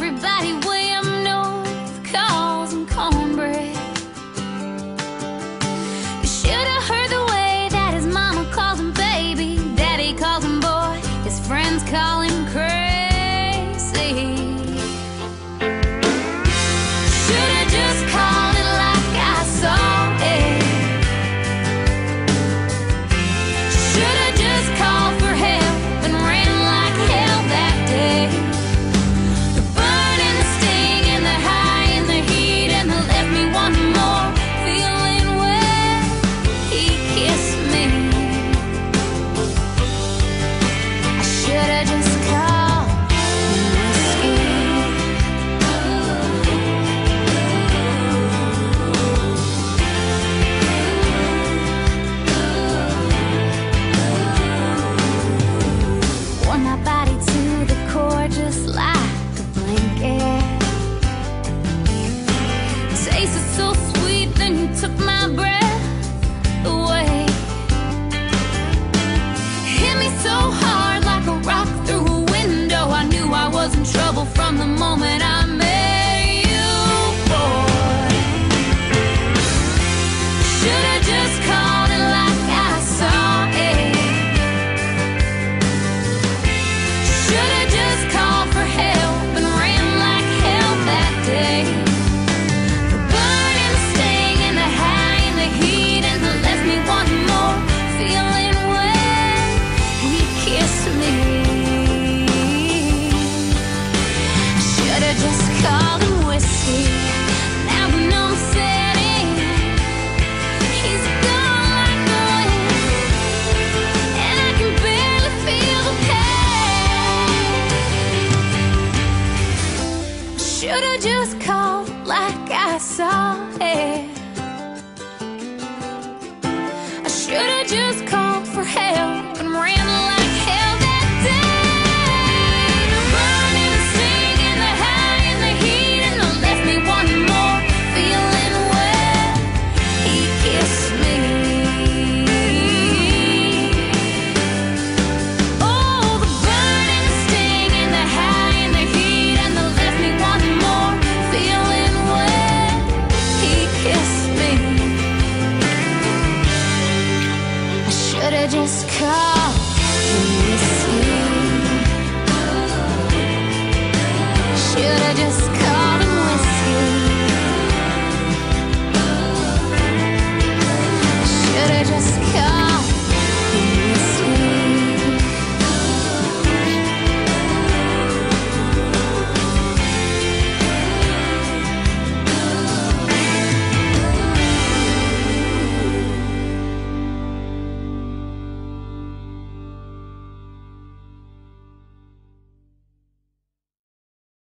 everybody way up north calls him cornbread. You should have heard the way that his mama calls him baby, daddy calls him boy, his friends call him crazy. Should've just called it like I saw it. Should've just called for help and ran like hell that day. The burn and the sting and the high and the heat and the left me wanting more, feeling wet. He kissed me. I should've just called whiskey. Wore my body to the core just like a blanket. Tasted so sweet, then you took my breath away. Hit me so hard like a rock through a window. I knew I was in trouble from the moment I met you, boy. Should've just called it like I saw it. Should've just called for help and ran like hell that day. The burn and the sting and the high and the heat and the left me wanting more, feeling wet. He kissed me. I should've just called him whiskey. Now the numb's setting. He's gone like the wind, and I can barely feel the pain. Should've just called like I saw it. I should've just called for help and ran like hell that day. The burn and the sting and the high and the heat and the left me wanting more, feeling wet. He kissed me. Oh, the burn and the sting and the high and the heat and the left me wanting more, feeling wet. He kissed me. I should've just called whiskey. Should've just called